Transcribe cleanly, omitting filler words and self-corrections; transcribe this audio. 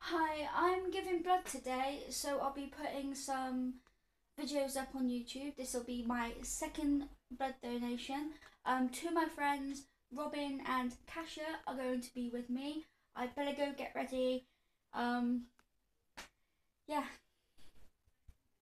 Hi, I'm giving blood today, so I'll be putting some videos up on YouTube. This will be my second blood donation. Two of my friends, Robin and Kasha, are going to be with me. I better go get ready. Um, yeah.